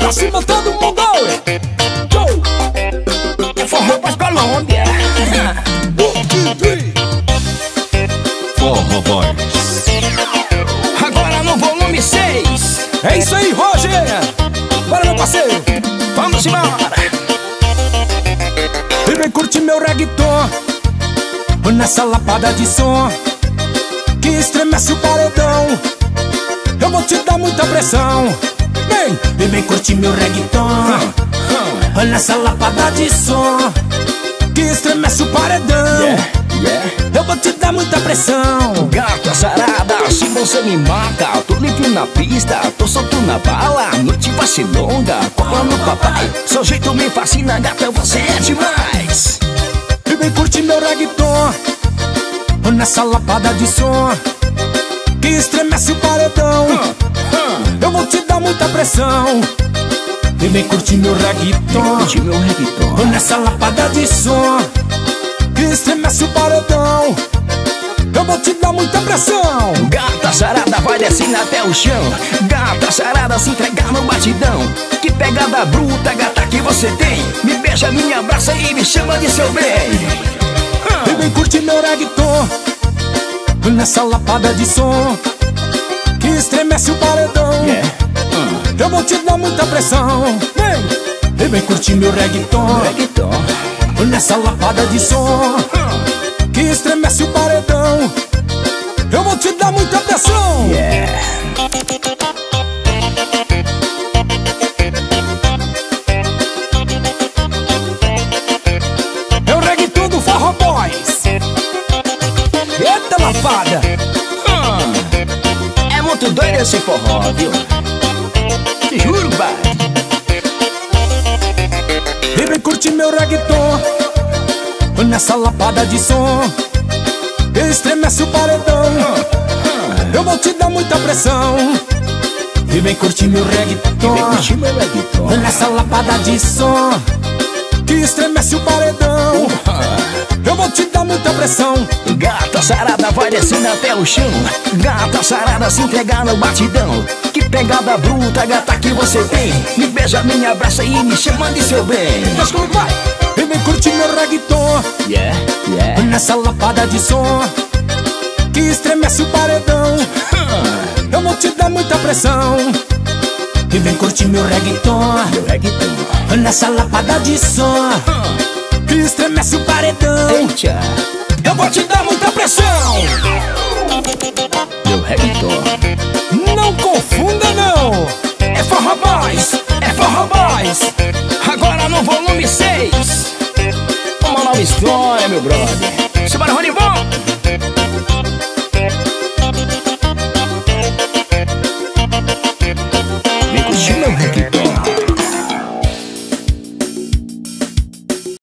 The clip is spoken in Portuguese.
Pra cima todo mundo. É forró pras Colômbia. Forró Boys. Agora no volume 6. É isso aí, Roger. Bora, meu parceiro. Vamos embora. E vem curtir meu reggaeton nessa lapada de som que estremece o paredão. Eu vou te dar muita pressão. Vem, e vem curtir meu reggaeton nessa lapada de som que estremece o paredão. Eu vou te dar muita pressão. Gata sarada, se você me mata, tô livre na pista, tô solto na bala, a noite vai ser longa, cola no papai, seu jeito me fascina, gata, você é demais. E vem curtir meu reggaeton nessa lapada de som que estremece o paredão. Eu vou te dar muita pressão. E vem curtir meu reggaeton nessa lapada de som que estremece o paredão. Eu vou te dar muita pressão. Gata sarada vai descendo até o chão, gata sarada se entregar no batidão. Que pegada bruta, gata, que você tem. Me beija, me abraça e me chama de seu bem. E vem curtir meu reggaeton nessa lapada de som que estremece o paredão. Eu vou te dar muita pressão. Vem, e vem curtir meu reggaeton nessa lapada de som que estremece o paredão. Eu vou te dar muita pressão. É o reggaeton do Forró Boys. Eita lafada. É muito doido esse forró, viu? Te juro, pai. E vem curtir meu reggaeton nessa lapada de som que estremece o paredão. Eu vou te dar muita pressão. E vem curtir meu reggaeton nessa lapada de som que estremece o paredão. Eu vou te dar muita pressão. Gata sarada vai descendo até o chão, gata sarada se entregar no batidão. Que pegada bruta, gata, que você tem. Me beija, me abraça e me chama de seu bem. Mas como vai? E vem curtir meu reggaeton nessa lapada de som que estremece o paredão. Eu vou te dar muita pressão. E vem curtir meu reggaeton nessa lapada de som que estremece o paredão. Eu vou te dar muita pressão. Meu reggaeton. Não confunda não. É Forró Boys, é Forró Boys. Agora no volume 6. Uma nova história, meu brother. Simbora, Rony Bom.